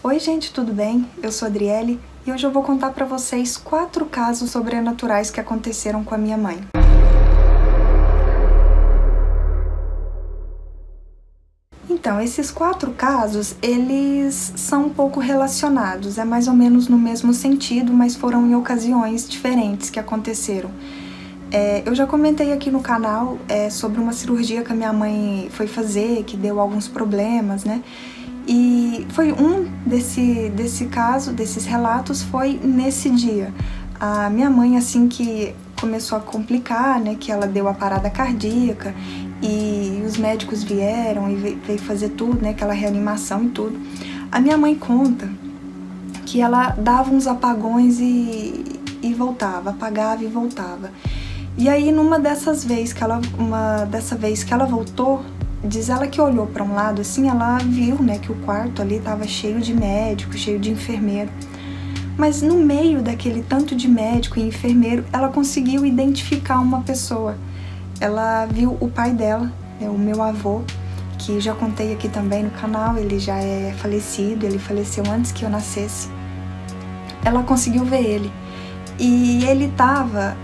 Oi gente, tudo bem? Eu sou a Adriele e hoje eu vou contar para vocês 4 casos sobrenaturais que aconteceram com a minha mãe. Então, esses 4 casos, eles são um pouco relacionados, é mais ou menos no mesmo sentido, mas foram em ocasiões diferentes que aconteceram. Eu já comentei aqui no canal sobre uma cirurgia que a minha mãe foi fazer, que deu alguns problemas, né? E foi desses relatos foi nesse dia. A minha mãe, assim que começou a complicar, né, que ela deu a parada cardíaca e os médicos vieram e veio fazer tudo, né, aquela reanimação e tudo. A minha mãe conta que ela dava uns apagões e voltava, apagava e voltava. E aí, dessa vez que ela voltou, diz ela que olhou para um lado assim, ela viu, né, que o quarto ali estava cheio de médico, cheio de enfermeiro. Mas no meio daquele tanto de médico e enfermeiro, ela conseguiu identificar uma pessoa. Ela viu o pai dela, né, o meu avô, que já contei aqui também no canal, ele já é falecido, ele faleceu antes que eu nascesse. Ela conseguiu ver ele. E ele estava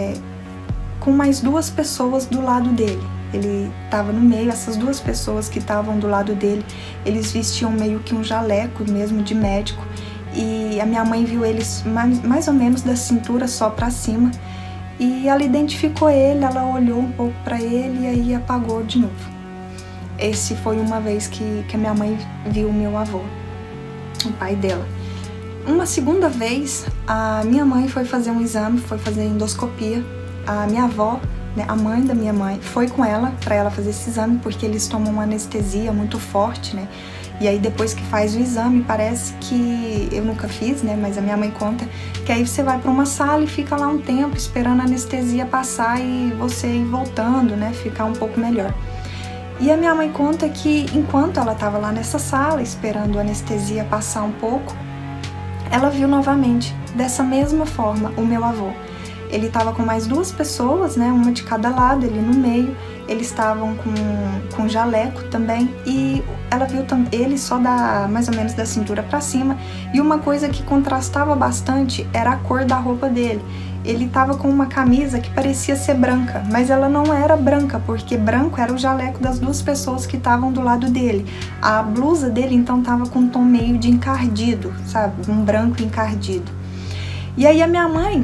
com mais 2 pessoas do lado dele. Ele estava no meio, essas 2 pessoas que estavam do lado dele, eles vestiam meio que um jaleco mesmo de médico, e a minha mãe viu eles mais ou menos da cintura só para cima, e ela identificou ele, ela olhou um pouco para ele e aí apagou de novo. Esse foi uma vez que a minha mãe viu o meu avô, o pai dela. Uma segunda vez, a minha mãe foi fazer um exame, foi fazer endoscopia. A minha avó, né, a mãe da minha mãe, foi com ela para ela fazer esse exame, porque eles tomam uma anestesia muito forte, né? E aí depois que faz o exame, parece que, eu nunca fiz, né, mas a minha mãe conta que aí você vai para uma sala e fica lá um tempo esperando a anestesia passar e você ir voltando, né, ficar um pouco melhor. E a minha mãe conta que enquanto ela estava lá nessa sala, esperando a anestesia passar um pouco, ela viu novamente, dessa mesma forma, o meu avô. Ele estava com mais 2 pessoas, né, uma de cada lado, ele no meio. Eles estavam com jaleco também, e ela viu ele só mais ou menos da cintura para cima. E uma coisa que contrastava bastante era a cor da roupa dele. Ele estava com uma camisa que parecia ser branca, mas ela não era branca, porque branco era o jaleco das 2 pessoas que estavam do lado dele. A blusa dele então estava com um tom meio de encardido, sabe, um branco encardido. E aí a minha mãe,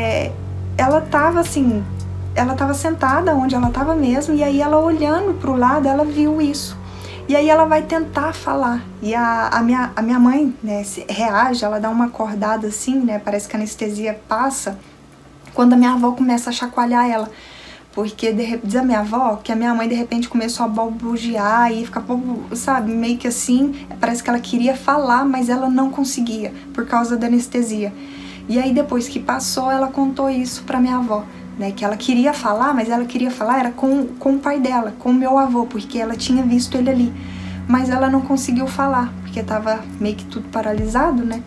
ela estava assim, ela estava sentada onde ela estava mesmo, e aí ela olhando para o lado, ela viu isso. E aí ela vai tentar falar, e a minha mãe, né, reage, ela dá uma acordada assim, né, parece que a anestesia passa, quando a minha avó começa a chacoalhar ela. Porque diz a minha avó que a minha mãe de repente começou a balbuciar e ficar, sabe, meio que assim, parece que ela queria falar, mas ela não conseguia, por causa da anestesia. E aí depois que passou, ela contou isso pra minha avó, né, que ela queria falar, mas ela queria falar era com o pai dela, com o meu avô, porque ela tinha visto ele ali. Mas ela não conseguiu falar, porque tava meio que tudo paralisado, né,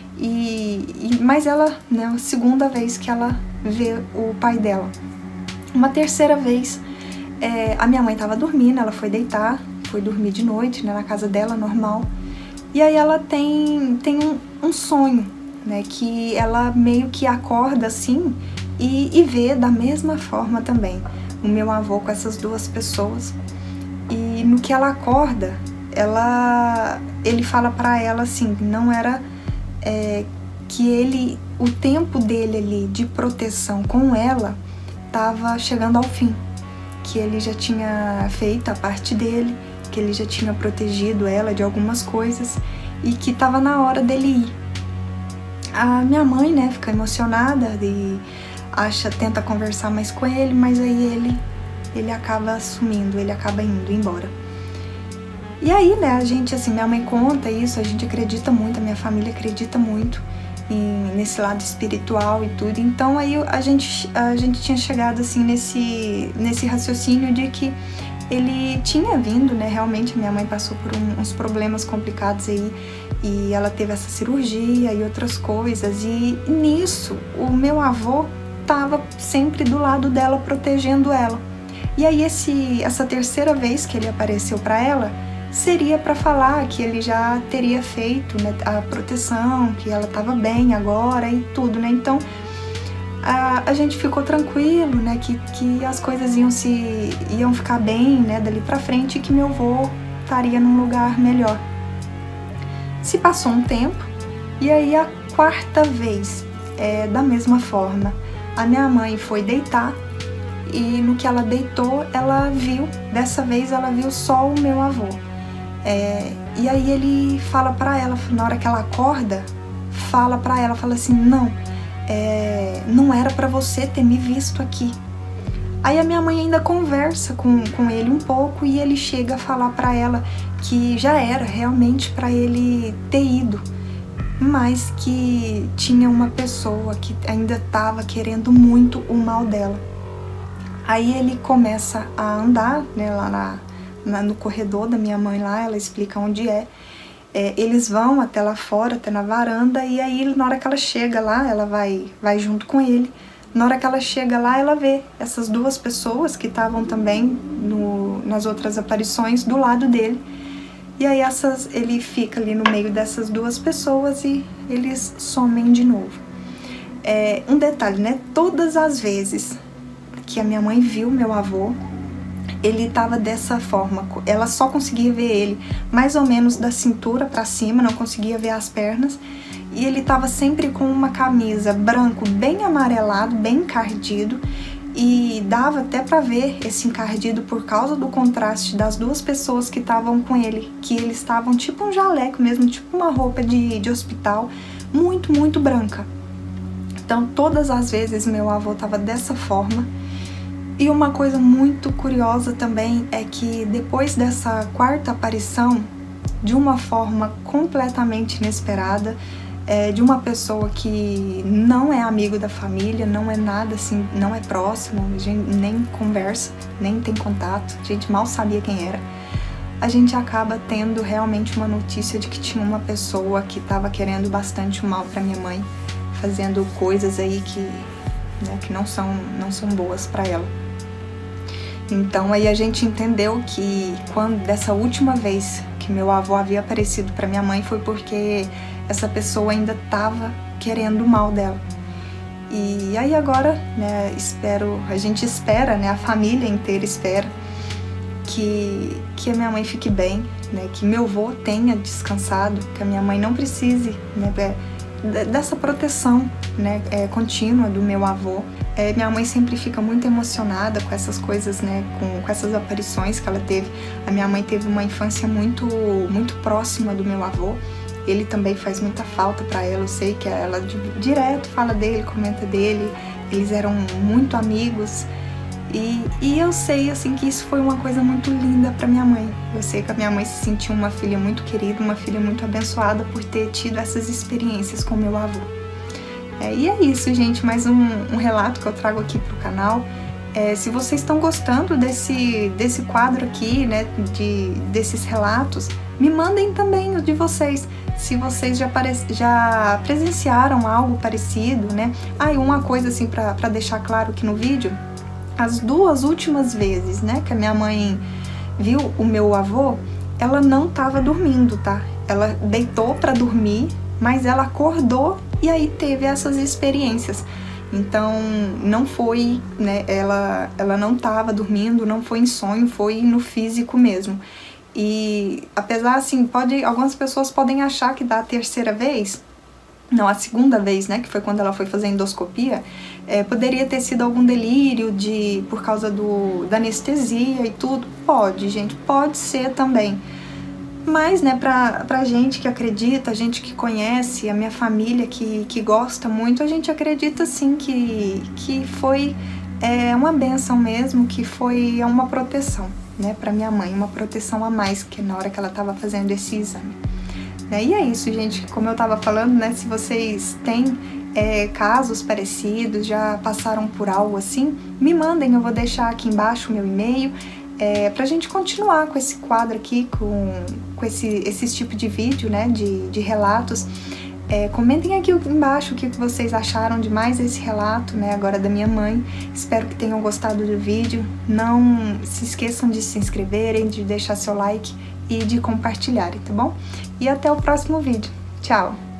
mas ela, né, a segunda vez que ela vê o pai dela. Uma terceira vez, a minha mãe tava dormindo, ela foi deitar, foi dormir de noite, né, na casa dela, normal. E aí ela tem um sonho, né, que ela meio que acorda assim e vê da mesma forma também o meu avô com essas 2 pessoas. E no que ela acorda, ele fala pra ela assim, não era que o tempo dele ali de proteção com ela estava chegando ao fim, que ele já tinha feito a parte dele, que ele já tinha protegido ela de algumas coisas e que estava na hora dele ir. A minha mãe, né, fica emocionada e tenta conversar mais com ele, mas aí ele acaba sumindo, ele acaba indo embora. E aí, né, a gente, assim, minha mãe conta isso, a gente acredita muito, a minha família acredita muito nesse lado espiritual e tudo. Então aí a gente tinha chegado, assim, nesse raciocínio de que ele tinha vindo, né, realmente a minha mãe passou por uns problemas complicados aí, e ela teve essa cirurgia e outras coisas, e nisso o meu avô estava sempre do lado dela, protegendo ela. E aí essa terceira vez que ele apareceu para ela, seria para falar que ele já teria feito, né, a proteção, que ela estava bem agora e tudo, né? Então a gente ficou tranquilo, né, que as coisas iam ficar bem, né, dali para frente, e que meu avô estaria num lugar melhor. Se passou um tempo, e aí a quarta vez, da mesma forma, a minha mãe foi deitar, e no que ela deitou, dessa vez ela viu só o meu avô. E aí ele fala pra ela, na hora que ela acorda, fala assim, não era pra você ter me visto aqui. Aí a minha mãe ainda conversa com ele um pouco, e ele chega a falar pra ela que já era realmente pra ele ter ido, mas que tinha uma pessoa que ainda estava querendo muito o mal dela. Aí ele começa a andar, né, lá no corredor da minha mãe lá, ela explica onde é. Eles vão até lá fora, até na varanda, e aí na hora que ela chega lá, ela vai junto com ele. Na hora que ela chega lá, ela vê essas duas pessoas que estavam também nas outras aparições do lado dele. E aí ele fica ali no meio dessas duas pessoas e eles somem de novo. Um detalhe, né? Todas as vezes que a minha mãe viu meu avô, ele estava dessa forma. Ela só conseguia ver ele mais ou menos da cintura para cima, não conseguia ver as pernas. E ele estava sempre com uma camisa branco bem amarelado, bem encardido. E dava até para ver esse encardido por causa do contraste das duas pessoas que estavam com ele, que eles estavam tipo um jaleco mesmo, tipo uma roupa de hospital, muito, muito branca. Então todas as vezes meu avô estava dessa forma. E uma coisa muito curiosa também é que depois dessa quarta aparição, de uma forma completamente inesperada, de uma pessoa que não é amigo da família, não é nada assim, não é próximo, a gente nem conversa, nem tem contato, a gente mal sabia quem era, a gente acaba tendo realmente uma notícia de que tinha uma pessoa que estava querendo bastante o mal para minha mãe, fazendo coisas aí que não são boas para ela. Então aí a gente entendeu que dessa última vez que meu avô havia aparecido para minha mãe foi porque essa pessoa ainda estava querendo o mal dela. E aí agora, né, a gente espera, né, a família inteira espera que a minha mãe fique bem, né, que meu avô tenha descansado, que a minha mãe não precise, né, dessa proteção, né, contínua do meu avô. Minha mãe sempre fica muito emocionada com essas coisas, né, com essas aparições que ela teve. A minha mãe teve uma infância muito, muito próxima do meu avô. Ele também faz muita falta para ela. Eu sei que ela direto fala dele, comenta dele. Eles eram muito amigos. E eu sei, assim, que isso foi uma coisa muito linda para minha mãe. Eu sei que a minha mãe se sentiu uma filha muito querida, uma filha muito abençoada por ter tido essas experiências com meu avô. E é isso, gente, mais um relato que eu trago aqui pro canal. Se vocês estão gostando desse quadro aqui, né, desses relatos, me mandem também os de vocês, se vocês já presenciaram algo parecido, né? E uma coisa assim pra deixar claro aqui no vídeo, as duas últimas vezes, né, que a minha mãe viu o meu avô, ela não estava dormindo, tá? Ela deitou para dormir, mas ela acordou e aí teve essas experiências. Então não foi, né, ela não estava dormindo, não foi em sonho, foi no físico mesmo. E apesar, assim, algumas pessoas podem achar que da terceira vez, não, a segunda vez, né, que foi quando ela foi fazer a endoscopia, poderia ter sido algum delírio por causa da anestesia e tudo. Pode, gente, pode ser também. Mas, né, pra gente que acredita, a gente que conhece, a minha família que gosta muito, a gente acredita sim que foi uma bênção mesmo, que foi uma proteção, né, pra minha mãe, uma proteção a mais que na hora que ela tava fazendo esse exame. E é isso, gente, como eu tava falando, né, se vocês têm casos parecidos, já passaram por algo assim, me mandem, eu vou deixar aqui embaixo o meu e-mail, pra gente continuar com esse quadro aqui, com esse tipo de vídeo, né, de relatos. Comentem aqui embaixo o que vocês acharam de mais esse relato, né, agora da minha mãe. Espero que tenham gostado do vídeo. Não se esqueçam de se inscreverem, de deixar seu like e de compartilharem, tá bom? E até o próximo vídeo. Tchau!